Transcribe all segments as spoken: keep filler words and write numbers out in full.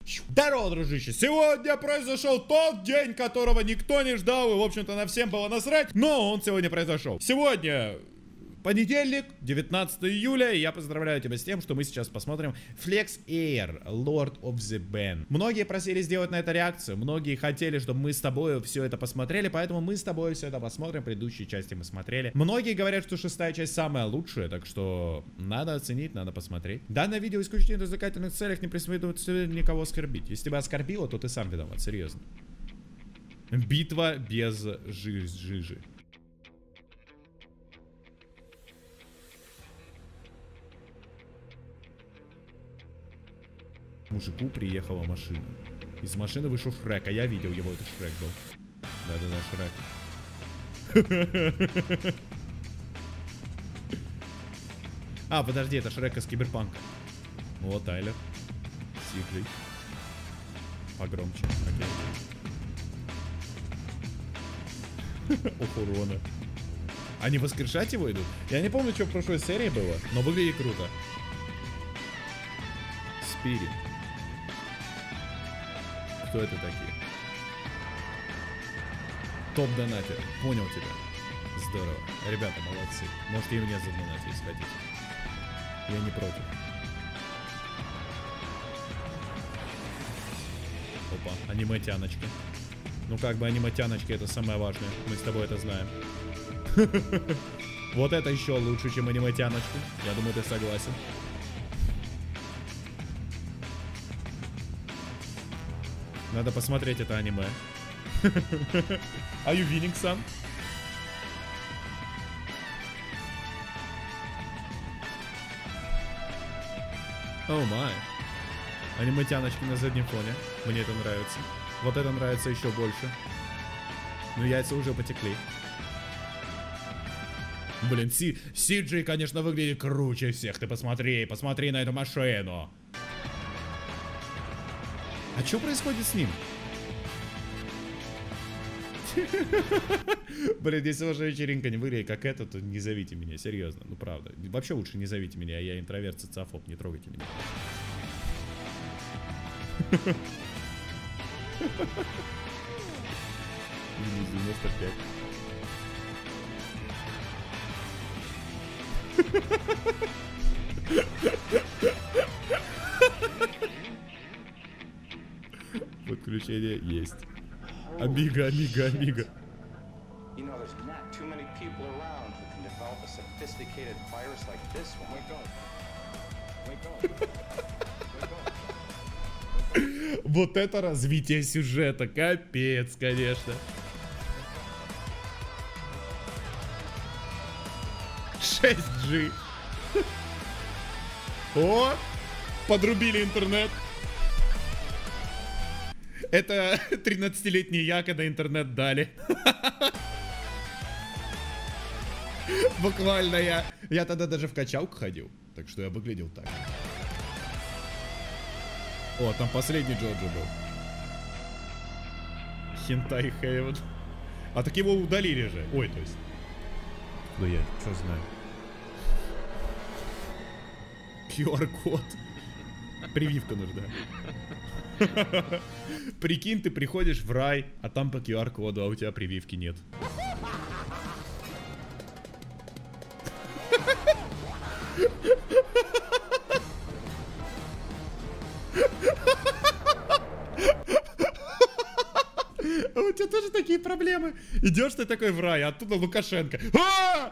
Здорово, дружище! Сегодня произошел тот день, которого никто не ждал, и, в общем-то, на всем было насрать, но он сегодня произошел. Сегодня понедельник, девятнадцатое июля, и я поздравляю тебя с тем, что мы сейчас посмотрим Flex Air, Lord of the Band. Многие просили сделать на это реакцию, многие хотели, чтобы мы с тобой все это посмотрели, поэтому мы с тобой все это посмотрим, предыдущие части мы смотрели. Многие говорят, что шестая часть самая лучшая, так что надо оценить, надо посмотреть. Данное видео исключительно в развлекательных целях, не преследует цель никого оскорбить. Если тебя оскорбило, то ты сам виноват, серьезно. Битва без жи жижи. Мужику приехала машина. Из машины вышел Шрек, а я видел его, это Шрек был. Да-да-да, Шрек. А, подожди, это Шрек из Киберпанка. Вот, Тайлер. Сиджей. Погромче, окей. Ох, урона. Они воскрешать его идут? Я не помню, что в прошлой серии было, но выглядит круто. Спирит. Кто это такие? Топ-донатер. Понял тебя. Здорово. Ребята, молодцы. Можете и мне задонатить, если хотите. Я не против. Опа, аниме-тяночка. Ну как бы аниме-тяночка это самое важное. Мы с тобой это знаем. Вот это еще лучше, чем аниме-тяночку. Я думаю, ты согласен. Надо посмотреть это аниме. Are you winning, son? О май. Аниме-тяночки на заднем фоне. Мне это нравится. Вот это нравится еще больше. Но яйца уже потекли. Блин, Си Сиджей, конечно, выглядит круче всех. Ты посмотри, посмотри на эту машину. А что происходит с ним? Блин, если ваша вечеринка не выглядит как это, то не зовите меня, серьезно. Ну правда. Вообще лучше не зовите меня, я интроверт, социофоб, не трогайте меня. девяносто пять. Подключение есть. Амиго, амиго, амиго. Вот это развитие сюжета, капец, конечно. шесть джи. О, подрубили интернет. Это тринадцатилетний я, когда интернет дали. Буквально я. Я тогда даже в качалку ходил. Так что я выглядел так. О, там последний Джоджо был. Хентай Хейвен. А так его удалили же. Ой, то есть. Да я что знаю. ку ар-код. Прививка нужна. Прикинь, ты приходишь в рай, а там по ку ар-коду, а у тебя прививки нет. А у тебя тоже такие проблемы. Идешь ты такой в рай, а оттуда Лукашенко. А!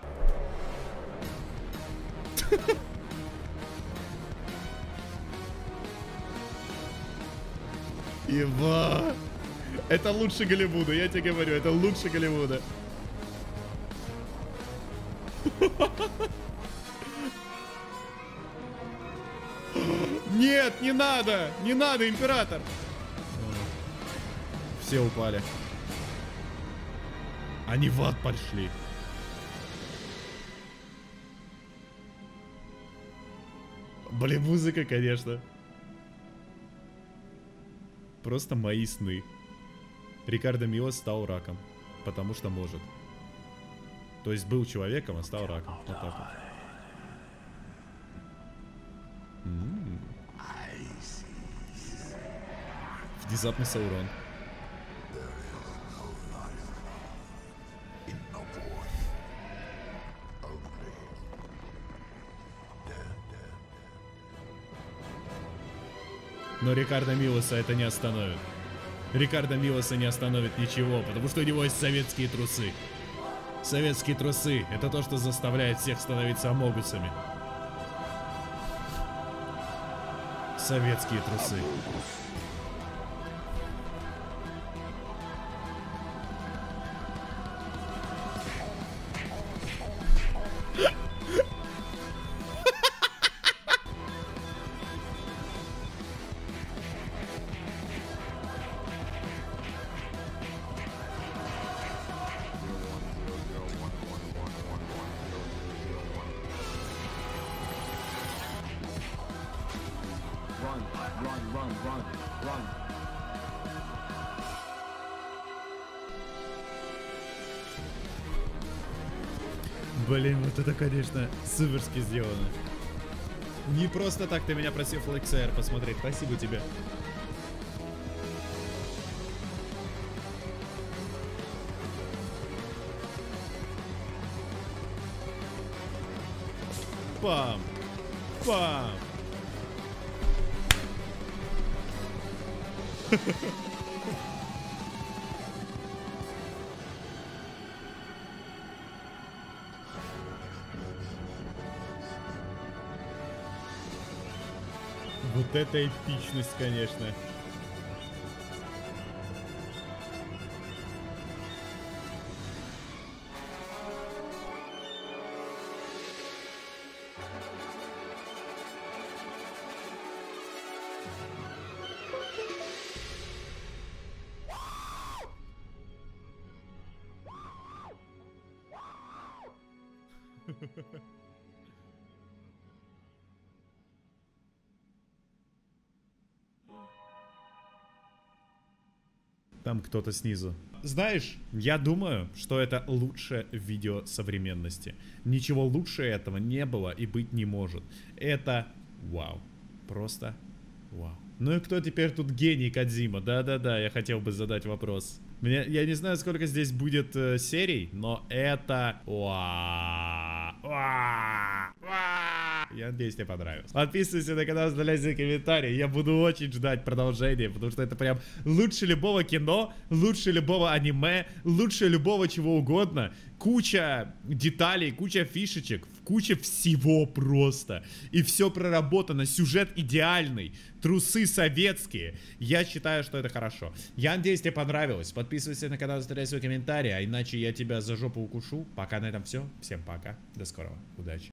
Еба! Это лучше Голливуда, я тебе говорю, это лучше Голливуда. Нет, не надо! Не надо, император! Все упали. Они в ад пошли. Блин, музыка, конечно. Просто мои сны. Рикардо Милос стал раком. Потому что может. То есть был человеком, а стал раком. Вот так вот. М-м-м. Внезапный Саурон. Но Рикардо Милоса это не остановит. Рикардо Милоса не остановит ничего, потому что у него есть советские трусы. Советские трусы — это то, что заставляет всех становиться амогусами. Советские трусы. Run, run, run, run. Блин, вот это, конечно, суперски сделано. Не просто так ты меня просил икс ар посмотреть. Спасибо тебе. Пам! Пам! Вот это эпичность, конечно. Там кто-то снизу. Знаешь, я думаю, что это лучшее видео современности. Ничего лучше этого не было и быть не может. Это вау. Просто вау. Ну и кто теперь тут гений Кодзима? Да-да-да, я хотел бы задать вопрос. Мне, я не знаю, сколько здесь будет э, серий, но это... Вау. Вау. Вау. Я надеюсь, тебе понравилось. Подписывайся на канал, оставляйте комментарии. Я буду очень ждать продолжения, потому что это прям лучше любого кино, лучше любого аниме, лучше любого чего угодно. Куча деталей, куча фишечек, куча всего просто. И все проработано, сюжет идеальный, трусы советские. Я считаю, что это хорошо. Я надеюсь, тебе понравилось. Подписывайся на канал, оставляй свой комментарий, а иначе я тебя за жопу укушу. Пока на этом все. Всем пока. До скорого. Удачи.